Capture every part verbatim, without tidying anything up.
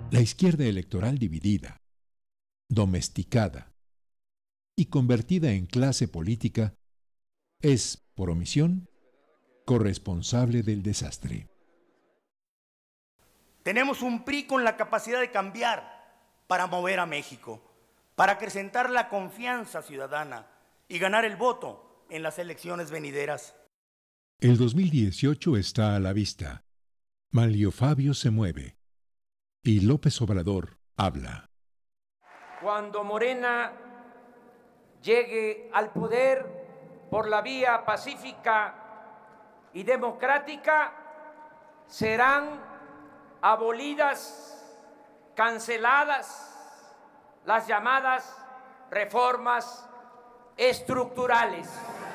La izquierda electoral dividida, domesticada y convertida en clase política es, por omisión, corresponsable del desastre. Tenemos un P R I con la capacidad de cambiar para mover a México, para acrecentar la confianza ciudadana y ganar el voto en las elecciones venideras. El dos mil dieciocho está a la vista. Manlio Fabio se mueve y López Obrador habla. Cuando Morena llegue al poder por la vía pacífica y democrática, serán abolidas, canceladas las llamadas reformas estructurales.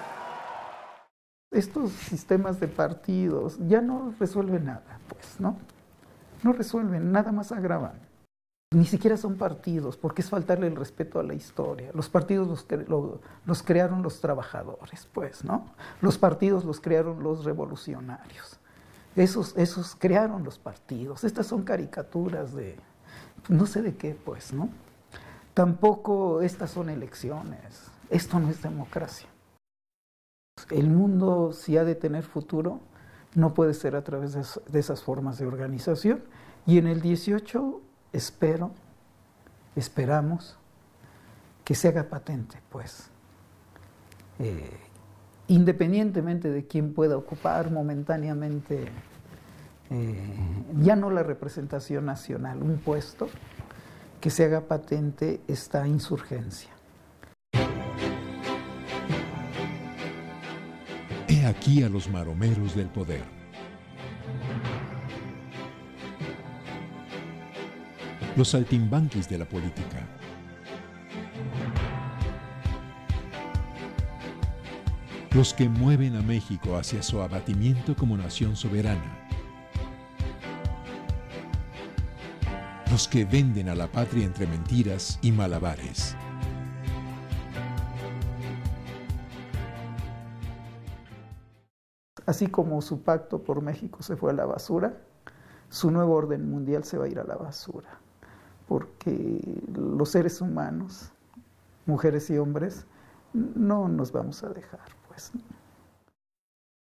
Estos sistemas de partidos ya no resuelven nada, pues, ¿no? No resuelven, nada más agravan. Ni siquiera son partidos, porque es faltarle el respeto a la historia. Los partidos los, cre lo, los crearon los trabajadores, pues, ¿no? Los partidos los crearon los revolucionarios. Esos, esos crearon los partidos. Estas son caricaturas de no sé de qué, pues, ¿no? Tampoco estas son elecciones. Esto no es democracia. El mundo, si ha de tener futuro, no puede ser a través de, de esas formas de organización. Y en el dieciocho espero, esperamos que se haga patente, pues, eh, independientemente de quién pueda ocupar momentáneamente, eh, ya no la representación nacional, un puesto, que se haga patente esta insurgencia. He aquí a los maromeros del poder. Los saltimbanquis de la política. Los que mueven a México hacia su abatimiento como nación soberana. Los que venden a la patria entre mentiras y malabares. Así como su pacto por México se fue a la basura, su nuevo orden mundial se va a ir a la basura. Porque los seres humanos, mujeres y hombres, no nos vamos a dejar, pues, ¿no?